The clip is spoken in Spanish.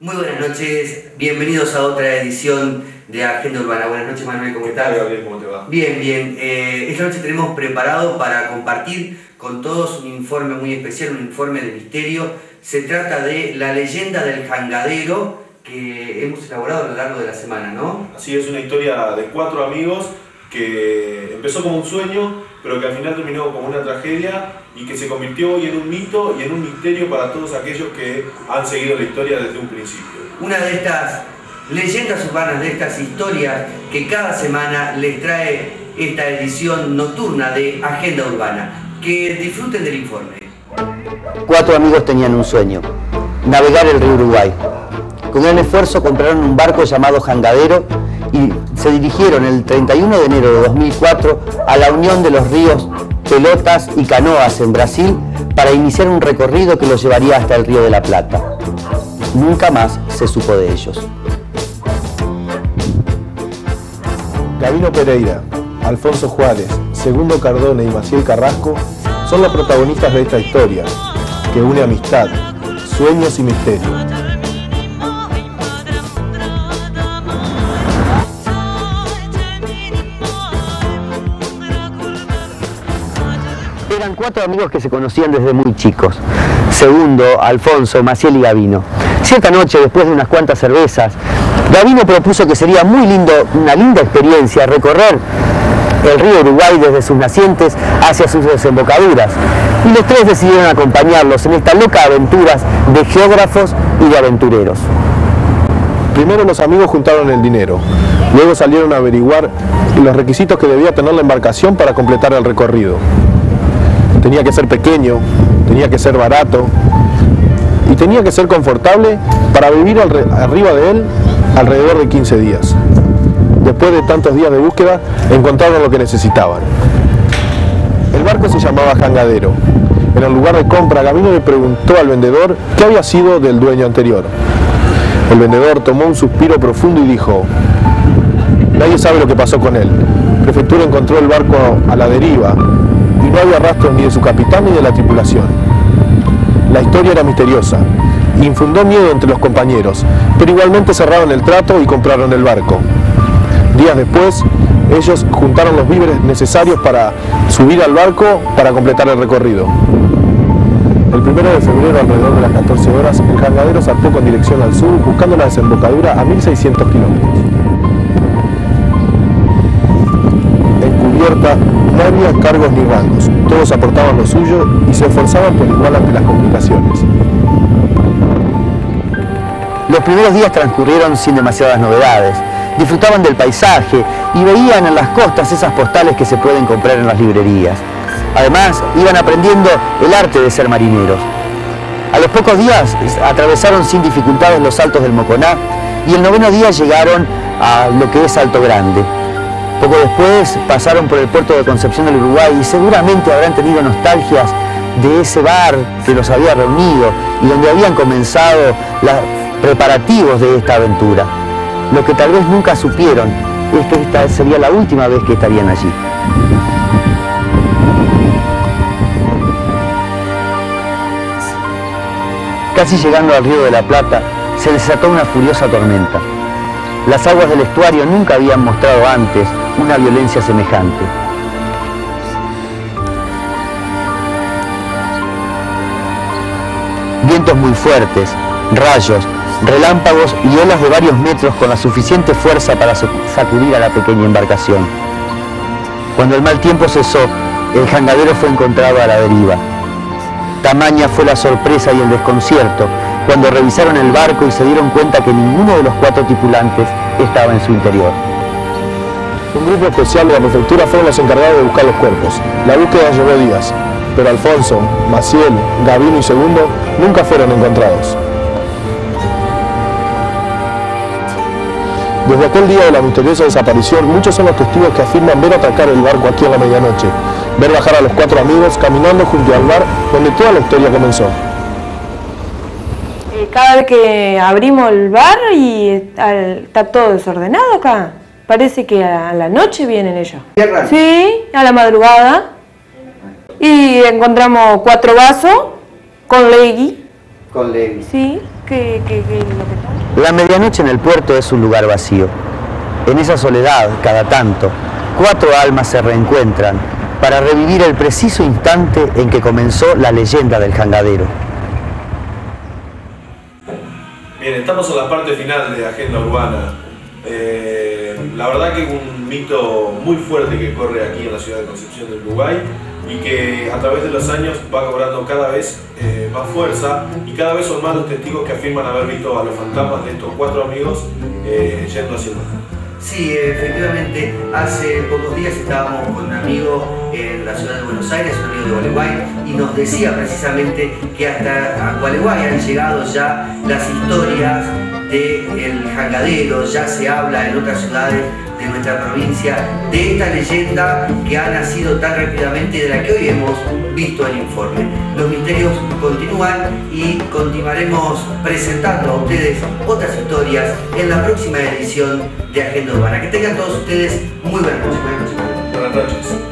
Muy buenas noches, bienvenidos a otra edición de Agenda Urbana. Buenas noches, Manuel, ¿cómo estás? Hola, Gabriel, ¿cómo te va? Bien, bien. Esta noche tenemos preparado para compartir con todos un informe muy especial, un informe de misterio. Se trata de la leyenda del jangadero que hemos elaborado a lo largo de la semana, ¿no? Así es, una historia de 4 amigos que empezó como un sueño, pero que al final terminó como una tragedia y que se convirtió hoy en un mito y en un misterio para todos aquellos que han seguido la historia desde un principio. Una de estas leyendas urbanas, de estas historias que cada semana les trae esta edición nocturna de Agenda Urbana. Que disfruten del informe. 4 amigos tenían un sueño: navegar el río Uruguay. Con gran esfuerzo compraron un barco llamado Jangadero y se dirigieron el 31 de enero de 2004 a la unión de los ríos Pelotas y Canoas en Brasil para iniciar un recorrido que los llevaría hasta el río de la Plata. Nunca más se supo de ellos. Gabino Pereira, Alfonso Juárez, Segundo Cardone y Maciel Carrasco son los protagonistas de esta historia, que une amistad, sueños y misterio. Eran 4 amigos que se conocían desde muy chicos: Segundo, Alfonso, Maciel y Gabino. Cierta noche, después de unas cuantas cervezas, Gabino propuso que sería una linda experiencia recorrer el río Uruguay desde sus nacientes hacia sus desembocaduras, y los 3 decidieron acompañarlos en esta loca aventura de geógrafos y de aventureros. Primero los amigos juntaron el dinero, luego salieron a averiguar los requisitos que debía tener la embarcación para completar el recorrido. Tenía que ser pequeño, tenía que ser barato y tenía que ser confortable para vivir arriba de él alrededor de 15 días. Después de tantos días de búsqueda, encontraron lo que necesitaban. El barco se llamaba Jangadero. En el lugar de compra, Gabino le preguntó al vendedor qué había sido del dueño anterior. El vendedor tomó un suspiro profundo y dijo: nadie sabe lo que pasó con él. Prefectura encontró el barco a la deriva y no había rastros ni de su capitán ni de la tripulación. La historia era misteriosa y infundó miedo entre los compañeros, pero igualmente cerraron el trato y compraron el barco. Días después, ellos juntaron los víveres necesarios para subir al barco para completar el recorrido. El 1 de febrero, alrededor de las 14 horas, el Jangadero zarpó con dirección al sur, buscando la desembocadura a 1600 kilómetros. En cubierta no había cargos ni rangos, todos aportaban lo suyo y se esforzaban por igual ante las complicaciones. Los primeros días transcurrieron sin demasiadas novedades. Disfrutaban del paisaje y veían en las costas esas postales que se pueden comprar en las librerías. Además, iban aprendiendo el arte de ser marineros. A los pocos días atravesaron sin dificultades los Altos del Moconá y el 9º día llegaron a lo que es Alto Grande. Poco después pasaron por el puerto de Concepción del Uruguay y seguramente habrán tenido nostalgias de ese bar que los había reunido y donde habían comenzado los preparativos de esta aventura. Lo que tal vez nunca supieron es que esta sería la última vez que estarían allí. Casi llegando al río de la Plata, se desató una furiosa tormenta. Las aguas del estuario nunca habían mostrado antes una violencia semejante. Vientos muy fuertes, rayos, relámpagos y olas de varios metros con la suficiente fuerza para sacudir a la pequeña embarcación. Cuando el mal tiempo cesó, el Jangadero fue encontrado a la deriva. Tamaña fue la sorpresa y el desconcierto cuando revisaron el barco y se dieron cuenta que ninguno de los 4 tripulantes estaba en su interior. Un grupo especial de la prefectura fueron los encargados de buscar los cuerpos. La búsqueda llevó días, pero Alfonso, Maciel, Gabino y Segundo nunca fueron encontrados. Desde aquel día de la misteriosa desaparición, muchos son los testigos que afirman ver atracar el barco aquí a la medianoche, ver bajar a los 4 amigos caminando junto al bar donde toda la historia comenzó. Cada vez que abrimos el bar y está todo desordenado acá. Parece que a la noche vienen ellos. Sí, a la madrugada. Y encontramos 4 vasos con legui. Con legui. Sí, ¿Qué lo que está? La medianoche en el puerto es un lugar vacío. En esa soledad, cada tanto, 4 almas se reencuentran para revivir el preciso instante en que comenzó la leyenda del jangadero. Bien, estamos en la parte final de Agenda Urbana. La verdad que es un mito muy fuerte que corre aquí en la ciudad de Concepción del Uruguay y que a través de los años va cobrando cada vez más fuerza y cada vez son más los testigos que afirman haber visto a los fantasmas de estos 4 amigos yendo hacia el mar. Sí, efectivamente, hace pocos días estábamos con un amigo en la ciudad de Buenos Aires, un amigo de Gualeguay, y nos decía precisamente que hasta a Gualeguay han llegado ya las historias del jangadero, ya se habla en otras ciudades de nuestra provincia de esta leyenda que ha nacido tan rápidamente y de la que hoy hemos visto el informe. Los misterios continúan y continuaremos presentando a ustedes otras historias en la próxima edición de Agenda Urbana. Que tengan todos ustedes muy buenas noches. Buenas noches.